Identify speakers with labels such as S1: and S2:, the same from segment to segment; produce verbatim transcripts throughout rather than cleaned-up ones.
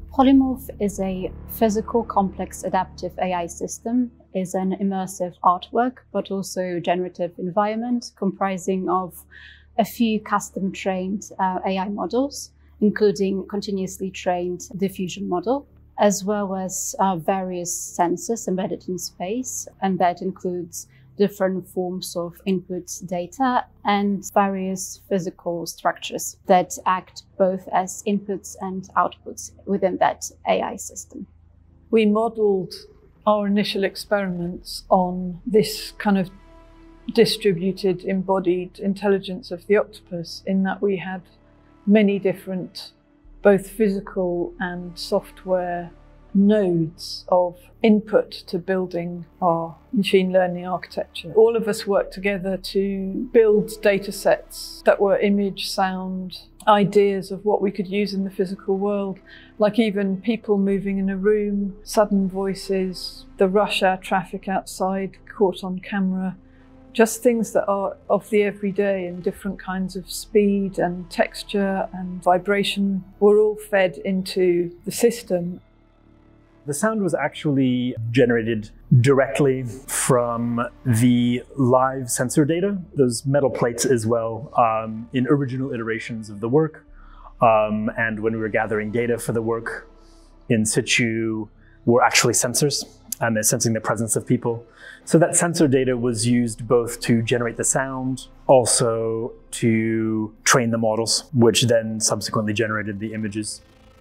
S1: Polymorph is a physical complex adaptive A I system, is an immersive artwork, but also generative environment comprising of a few custom trained uh, A I models, including continuously trained diffusion model, as well as uh, various sensors embedded in space, and that includes different forms of input data and various physical structures that act both as inputs and outputs within that A I system.
S2: We modelled our initial experiments on this kind of distributed embodied intelligence of the octopus, in that we had many different both physical and software nodes of input to building our machine learning architecture. All of us worked together to build data sets that were image, sound, ideas of what we could use in the physical world, like even people moving in a room, sudden voices, the rush hour traffic outside caught on camera, just things that are of the everyday in different kinds of speed and texture and vibration were all fed into the system.
S3: The sound was actually generated directly from the live sensor data, those metal plates as well, um, in original iterations of the work. Um, and when we were gathering data for the work, in situ were actually sensors, and they're sensing the presence of people. So that sensor data was used both to generate the sound, also to train the models, which then subsequently generated the images.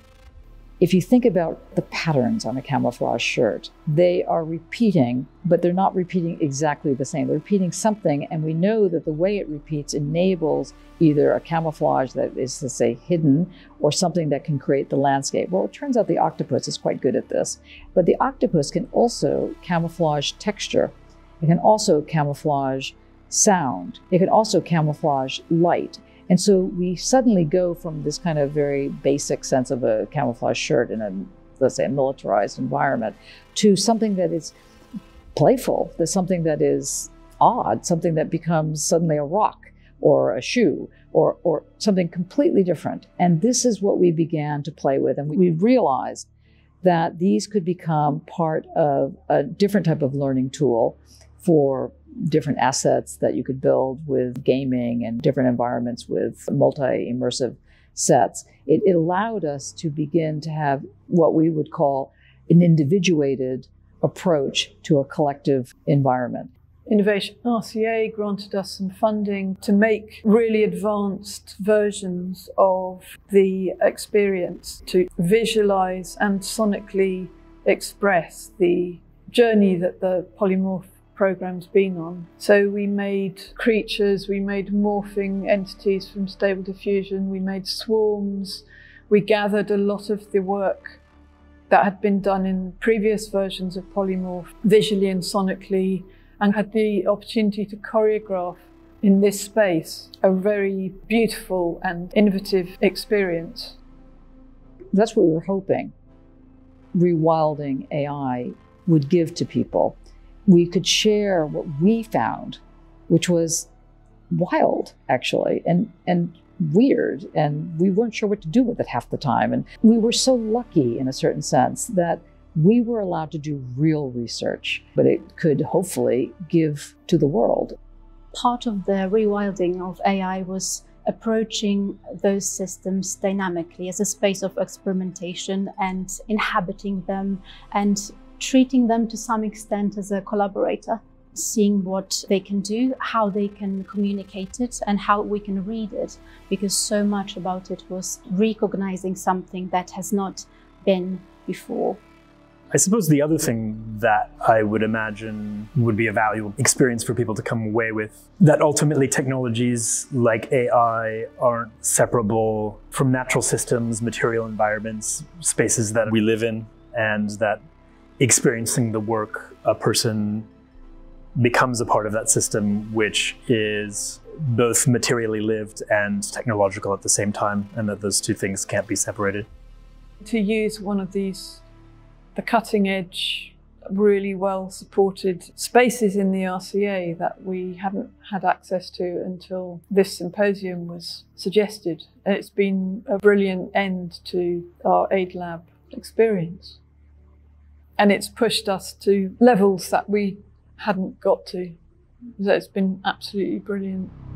S4: If you think about the patterns on a camouflage shirt, they are repeating, but they're not repeating exactly the same. They're repeating something, and we know that the way it repeats enables either a camouflage that is, let's say, hidden, or something that can create the landscape. Well, it turns out the octopus is quite good at this, but the octopus can also camouflage texture. It can also camouflage sound. It can also camouflage light. And so we suddenly go from this kind of very basic sense of a camouflage shirt in a, let's say, a militarized environment, to something that is playful, to something that is odd, something that becomes suddenly a rock or a shoe or, or something completely different. And this is what we began to play with. And we realized that these could become part of a different type of learning tool for different assets that you could build with gaming and different environments with multi-immersive sets. It, it allowed us to begin to have what we would call an individuated approach to a collective environment.
S2: Innovation R C A granted us some funding to make really advanced versions of the experience, to visualize and sonically express the journey that the Polymorph program's been on. So we made creatures, we made morphing entities from stable diffusion, we made swarms, we gathered a lot of the work that had been done in previous versions of Polymorph visually and sonically, and had the opportunity to choreograph in this space a very beautiful and innovative experience.
S4: That's what we were hoping ReWilding A I would give to people. We could share what we found, which was wild, actually, and, and weird, and we weren't sure what to do with it half the time. And we were so lucky, in a certain sense, that we were allowed to do real research, but it could hopefully give to the world.
S1: Part of the rewilding of A I was approaching those systems dynamically as a space of experimentation and inhabiting them and treating them to some extent as a collaborator, seeing what they can do, how they can communicate it, and how we can read it, because so much about it was recognizing something that has not been before.
S3: I suppose the other thing that I would imagine would be a valuable experience for people to come away with, that ultimately technologies like A I aren't separable from natural systems, material environments, spaces that we live in, and that experiencing the work, a person becomes a part of that system, which is both materially lived and technological at the same time, and that those two things can't be separated.
S2: To use one of these, the cutting edge, really well supported spaces in the R C A that we hadn't had access to until this symposium was suggested. And it's been a brilliant end to our AiDLab experience. And it's pushed us to levels that we hadn't got to. So it's been absolutely brilliant.